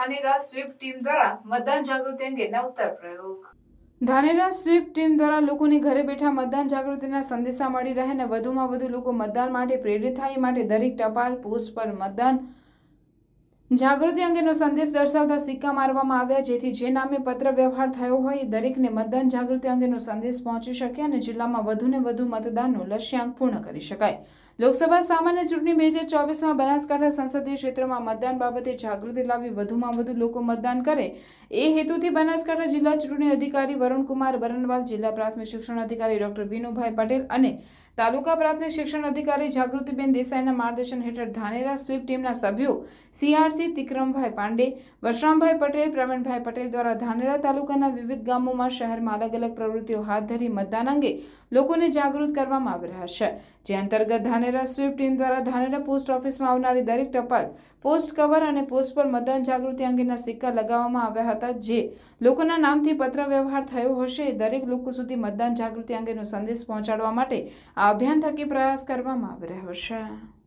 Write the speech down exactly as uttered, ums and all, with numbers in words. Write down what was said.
Dhanera sweep team દ્વારા મતદાન જાગૃતિ અંગે નવતર પ્રયોગ। ધાનેરા સ્વીપ ટીમ દ્વારા લોકોને ઘરે બેઠા મતદાન જાગૃતિના સંદેશા મળી રહે અને વધુમાં વધુ લોકો મતદાન માટે પ્રેરિત થાય માટે દરેક ટપાલ પોસ્ટ પર મતદાન જાગૃતિ અંગેનો સંદેશ દર્શાવતા સિક્કા મારવામાં આવ્યા, જેથી જે નામે પત્ર વ્યવહાર થયો હોય એ દરેકને મતદાન જાગૃતિ અંગેનો સંદેશ પહોંચી શકે અને જિલ્લામાં વધુને વધુ મતદાનનો લક્ષ્યાંક પૂર્ણ કરી શકાય। લોકસભા સામાન્ય ચૂંટણી બે હજાર ચોવીસમાં બનાસકાંઠા સંસદીય ક્ષેત્રમાં મતદાન બાબતે જાગૃતિ લાવી વધુમાં વધુ લોકો મતદાન કરે એ હેતુથી બનાસકાંઠા જિલ્લા ચૂંટણી અધિકારી વરુણકુમાર બરનવાલ, જિલ્લા પ્રાથમિક શિક્ષણ અધિકારી ડોક્ટર વિનુભાઈ પટેલ અને તાલુકા પ્રાથમિક શિક્ષણ અધિકારી જાગૃતિબેન દેસાઈના માર્ગદર્શન હેઠળ ધાનેરા સ્વીપ ટીમના સભ્યો સીઆરસી તિકરમભાઈ પાંડે, વશરામભાઈ પટેલ, પ્રવીણભાઈ પટેલ દ્વારા ધાનેરા તાલુકાના વિવિધ ગામોમાં શહેરમાં અલગ અલગ પ્રવૃત્તિઓ હાથ ધરી મતદાન અંગે લોકોને જાગૃત કરવામાં આવી રહ્યા છે, જે અંતર્ગત ધાનેરા સ્વીપ ટીમ દ્વારા ધાનેરા પોસ્ટ ઓફિસમાં આવનારી દરેક ટપાલ, પોસ્ટ કવર અને પોસ્ટ પર મતદાન જાગૃતિ અંગેના સિક્કા લગાવવામાં આવ્યા હતા, જે લોકોના નામથી પત્ર વ્યવહાર થયો હશે એ દરેક લોકો સુધી મતદાન જાગૃતિ અંગેનો સંદેશ પહોંચાડવા માટે આ અભિયાન થકી પ્રયાસ કરવામાં આવી રહ્યો છે।